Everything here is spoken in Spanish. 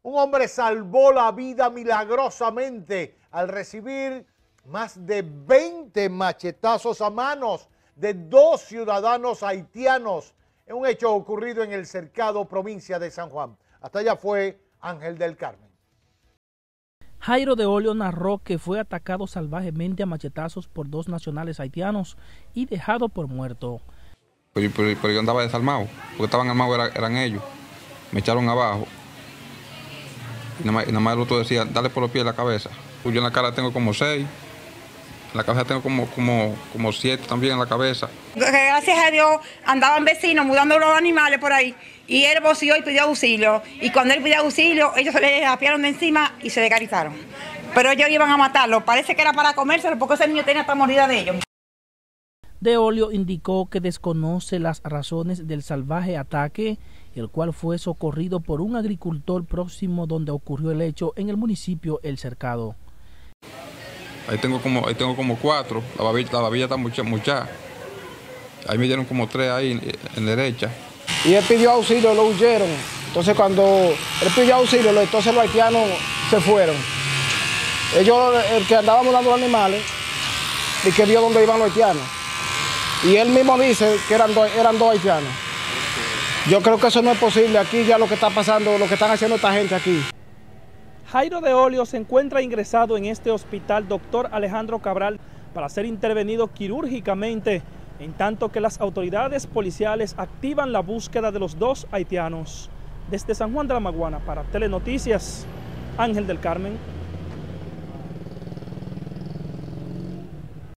Un hombre salvó la vida milagrosamente al recibir más de 20 machetazos a manos de 2 ciudadanos haitianos en un hecho ocurrido en el Cercado, provincia de San Juan. Hasta allá fue Ángel del Carmen. Jairo de Olio narró que fue atacado salvajemente a machetazos por 2 nacionales haitianos y dejado por muerto. Pero yo andaba desarmado, porque estaban armados, eran ellos. Me echaron abajo. Y nada más el otro decía, dale por los pies a la cabeza. Pues yo en la cara tengo como 6. En la cabeza tengo como 7 también en la cabeza. Gracias a Dios andaban vecinos mudando los animales por ahí. Y él voció y pidió auxilio. Y cuando él pidió auxilio, ellos se le apiaron de encima y se desgaritaron. Pero ellos iban a matarlo. Parece que era para comérselo porque ese niño tenía hasta mordida de ellos. De Olio indicó que desconoce las razones del salvaje ataque, el cual fue socorrido por un agricultor próximo donde ocurrió el hecho en el municipio El Cercado. Ahí tengo como 4, la babilla está mucha. Ahí me dieron como 3 ahí en derecha. Y él pidió auxilio, lo huyeron. Entonces cuando él pidió auxilio, entonces los haitianos se fueron. Ellos, el que andaba mudando los animales, y que vio dónde iban los haitianos. Y él mismo dice que eran dos haitianos. Yo creo que eso no es posible. Aquí ya lo que está pasando, lo que están haciendo esta gente aquí. Jairo de Olio se encuentra ingresado en este hospital Dr. Alejandro Cabral para ser intervenido quirúrgicamente, en tanto que las autoridades policiales activan la búsqueda de los 2 haitianos. Desde San Juan de la Maguana para Telenoticias, Ángel del Carmen.